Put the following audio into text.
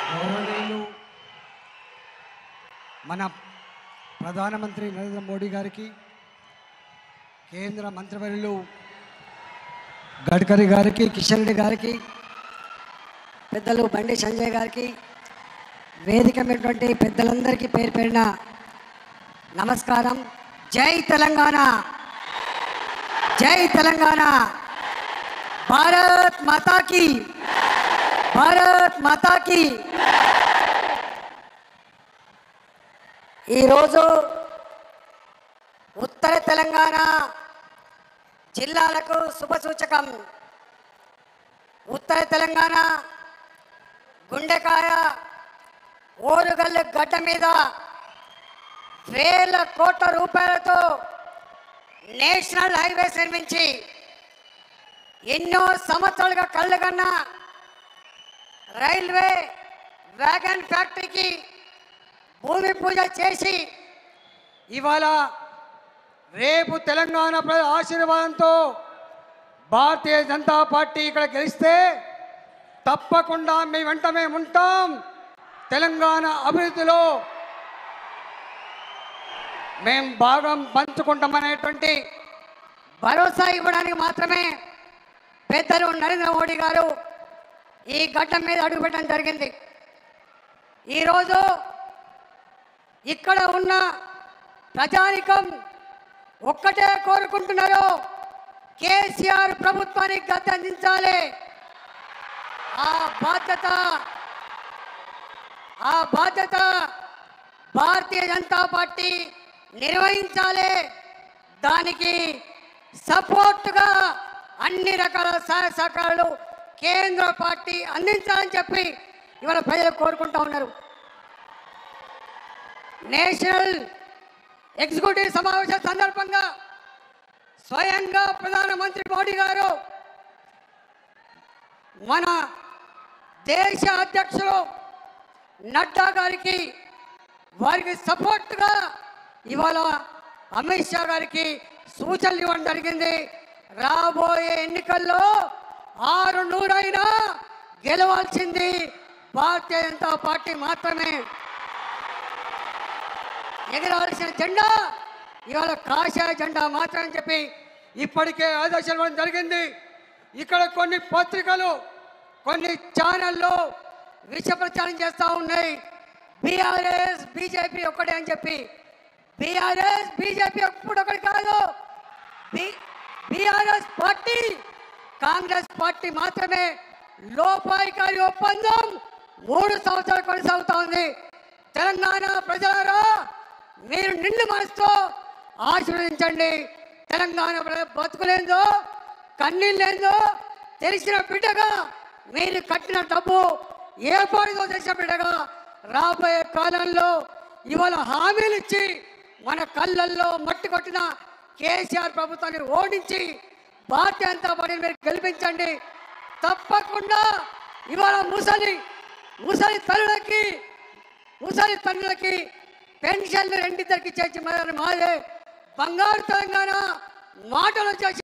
గౌరవనీయులు మన ప్రధానమంత్రి నరేంద్ర మోడీ గారికి, కేంద్ర మంత్రివర్యులు గడ్కరీ గారికి, కిషన్ రెడ్డి గారికి, పెద్దలు బండి సంజయ్ గారికి, వేదిక మీటువంటి పెద్దలందరికీ పేరు పేరిన నమస్కారం. జై తెలంగాణ, జై తెలంగాణ, భారత్ మాతా కీ, భారత్ మాతా కీ. ఈరోజు ఉత్తర తెలంగాణ జిల్లాలకు శుభసూచకం. ఉత్తర తెలంగాణ గుండెకాయ ఓరుగల్లు గడ్డ మీద వేల కోట్ల రూపాయలతో నేషనల్ హైవేస్ నిర్మించి ఎన్నో సంవత్సరాలుగా కళ్ళగన్న రైల్వే వ్యాగన్ ఫ్యాక్టరీకి భూమి పూజ చేసి ఇవాళ రేపు తెలంగాణ ప్రజల ఆశీర్వాదంతో భారతీయ జనతా పార్టీ ఇక్కడ గెలిస్తే తప్పకుండా మీ వెంట మేము ఉంటాం. తెలంగాణ అభివృద్ధిలో మేము భాగం పంచుకుంటామనేటువంటి భరోసా ఇవ్వడానికి మాత్రమే పెద్దలు నరేంద్ర మోడీ గారు ఈ గడ్డ మీద అడుగుపెట్టడం జరిగింది. ఈరోజు ఇక్కడ ఉన్న ప్రజానికం ఒక్కటే కోరుకుంటున్నారు, కేసీఆర్ ప్రభుత్వానికి గద్దె అందించాలి. ఆ బాధ్యత భారతీయ జనతా పార్టీ నిర్వహించాలి. దానికి సపోర్టుగా అన్ని రకాల సహాయ సహకారాలు కేంద్ర పార్టీ అందించాలని చెప్పి ఇవాళ ప్రజలు కోరుకుంటా ఉన్నారు. నేషనల్ ఎగ్జిక్యూటివ్ సమావేశం సందర్భంగా స్వయంగా ప్రధానమంత్రి మోడీ గారు మన దేశ అధ్యక్షులు నడ్డా గారికి, వారికి సపోర్ట్గా ఇవాళ అమిత్ షా గారికి సూచనలు ఇవ్వడం జరిగింది. రాబోయే ఎన్నికల్లో 600 అయినా గెలవాల్సింది భారతీయ జనతా పార్టీ మాత్రమే. ఎగరవలసిన జెండా ఇవాళ కాషాయ జెండా మాత్రమని చెప్పి ఇప్పటికే ఆదేశాలు ఇవ్వడం జరిగింది. ఇక్కడ కొన్ని పత్రికలు, కొన్ని ఛానళ్ళు విష ప్రచారం చేస్తూ ఉన్నాయి. బీఆర్ఎస్ బీజేపీ ఒక్కటే అని చెప్పి. బీఆర్ఎస్ బీజేపీ ఎప్పుడు ఒకటి కాదు. బీఆర్ఎస్ పార్టీ కాంగ్రెస్ పార్టీ మాత్రమే. లోపాయికారి ఒప్పందం 3 సంవత్సరాలు కొనసాగుతూ ఉంది. తెలంగాణ ప్రజలారా, మీరు నిండు మనసుతో ఆశీర్వదించండి. తెలంగాణ బతుకులేందో కన్నీళ్ళేందో తెలిసిన బిడ్డగా, మీరు కట్టిన డబ్బు ఏ పాడిదో తెలిసిన బిడ్డగా రాబోయే కాలంలో ఇవాళ హామీలు ఇచ్చి మన కళ్ళల్లో మట్టి కొట్టిన కేసీఆర్ ప్రభుత్వాన్ని ఓడించి భారతీయ జనతా పార్టీని మీరు గెలిపించండి. తప్పకుండా ఇవాళ ముసలి తల్లులకి పెన్షన్లు రెండిద్దరికి చేసి మాదే బంగారు తెలంగాణ మాటలు చేసి